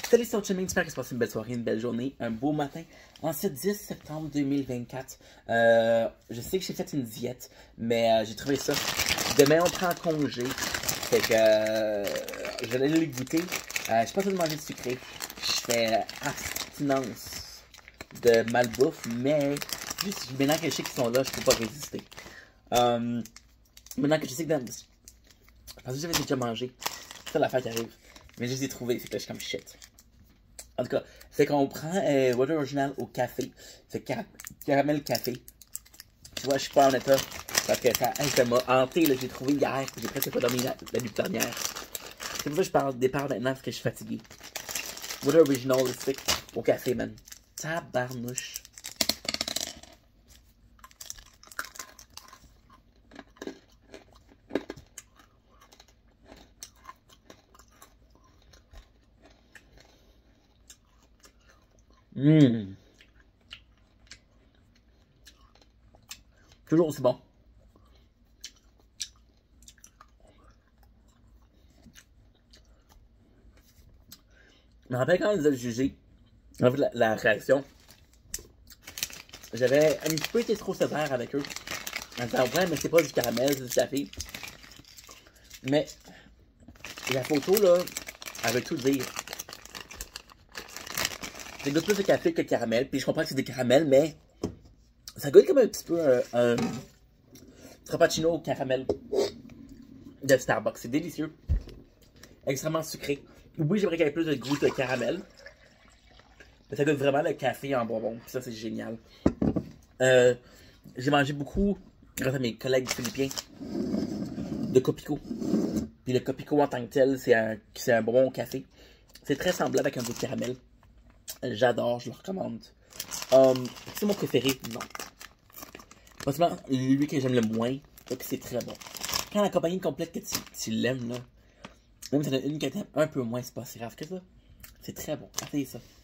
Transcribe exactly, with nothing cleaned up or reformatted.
Salut, c'est Chiming, j'espère que c'est passé une belle soirée, une belle journée, un beau matin. En ce dix septembre deux mille vingt-quatre, euh, je sais que j'ai fait une diète, mais euh, j'ai trouvé ça. Demain, on prend congé, fait que euh, je vais aller le goûter. Euh, je suis pas sûr de manger de sucré, je fais abstinence de malbouffe, mais juste maintenant que je sais qu'ils sont là, je peux pas résister. Euh, maintenant que je sais que dans... je pensais que j'avais déjà mangé, c'est ça l'affaire qui arrive. Mais je les ai trouvés, c'est que là, je suis comme shit. En tout cas, c'est qu'on prend euh, Water Original au café. C'est car caramel café. Tu vois, je suis pas en état. Parce que ça, ça m'a hanté, là, j'ai trouvé hier. J'ai presque pas dormi la, la nuit dernière. C'est pour ça que je parle départ maintenant parce que je suis fatigué. Water Original, le stick au café, man. Tabarnouche. Mmh. Toujours aussi bon. Je me rappelle quand ils ont jugé, en fait, la, la réaction, j'avais un petit peu été trop sévère avec eux. En disant, ouais, mais c'est pas du caramel, c'est du café. Mais la photo, là, elle veut tout dire. Ça goûte plus de café que de caramel, puis je comprends que c'est des caramels, mais ça goûte comme un petit peu un, un frappuccino au caramel de Starbucks. C'est délicieux. Extrêmement sucré. Oui, j'aimerais qu'il y ait plus de goût de caramel. Mais ça goûte vraiment le café en bonbon. Puis ça, c'est génial. Euh, J'ai mangé beaucoup, grâce à mes collègues philippiens, de Copico. Puis le Copico en tant que tel, c'est un, un bonbon au café. C'est très semblable avec un goût de caramel. J'adore, je le recommande. Um, c'est mon préféré, non. Franchement, lui que j'aime le moins, c'est très bon. Quand la compagnie complète que tu, tu l'aimes, là, même si t'en as une que t'aimes un peu moins, c'est pas si grave que ça. C'est très bon, essayez ça.